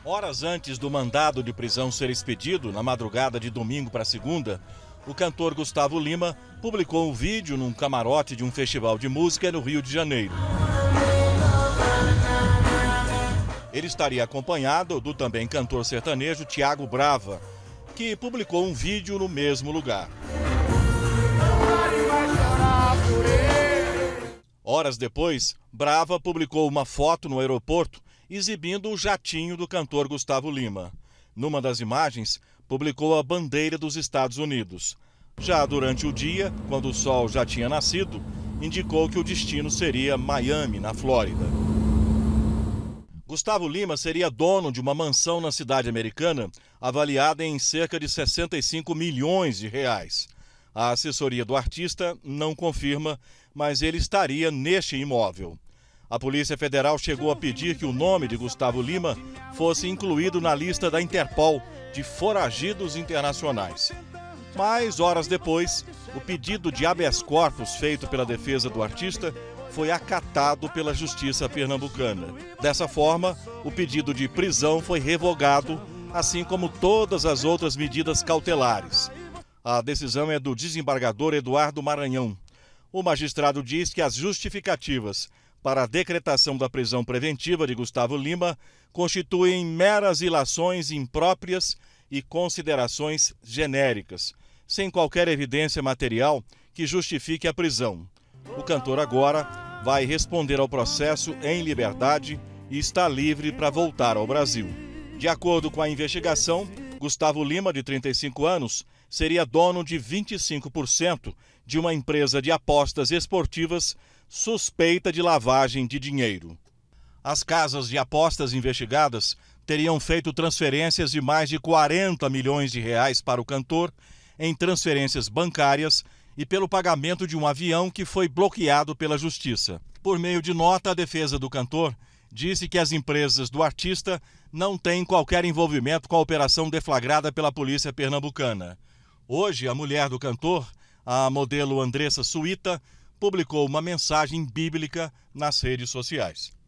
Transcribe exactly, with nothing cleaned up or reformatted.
Horas antes do mandado de prisão ser expedido, na madrugada de domingo para segunda, o cantor Gustavo Lima publicou um vídeo num camarote de um festival de música no Rio de Janeiro. Ele estaria acompanhado do também cantor sertanejo Thiago Brava, que publicou um vídeo no mesmo lugar. Horas depois, Brava publicou uma foto no aeroporto exibindo o jatinho do cantor Gustavo Lima. Numa das imagens, publicou a bandeira dos Estados Unidos. Já durante o dia, quando o sol já tinha nascido, indicou que o destino seria Miami, na Flórida. Gustavo Lima seria dono de uma mansão na cidade americana, avaliada em cerca de sessenta e cinco milhões de reais. A assessoria do artista não confirma, mas ele estaria neste imóvel. A Polícia Federal chegou a pedir que o nome de Gustavo Lima fosse incluído na lista da Interpol de foragidos internacionais. Mas, horas depois, o pedido de habeas corpus feito pela defesa do artista foi acatado pela Justiça pernambucana. Dessa forma, o pedido de prisão foi revogado, assim como todas as outras medidas cautelares. A decisão é do desembargador Eduardo Maranhão. O magistrado diz que as justificativas para a decretação da prisão preventiva de Gustavo Lima constituem meras ilações impróprias e considerações genéricas, sem qualquer evidência material que justifique a prisão. O cantor agora vai responder ao processo em liberdade e está livre para voltar ao Brasil. De acordo com a investigação, Gustavo Lima, de trinta e cinco anos, seria dono de vinte e cinco por cento de uma empresa de apostas esportivas suspeita de lavagem de dinheiro. As casas de apostas investigadas teriam feito transferências de mais de quarenta milhões de reais para o cantor em transferências bancárias e pelo pagamento de um avião que foi bloqueado pela Justiça. Por meio de nota, a defesa do cantor disse que as empresas do artista não têm qualquer envolvimento com a operação deflagrada pela polícia pernambucana. Hoje, a mulher do cantor, a modelo Andressa Suíta, publicou uma mensagem bíblica nas redes sociais.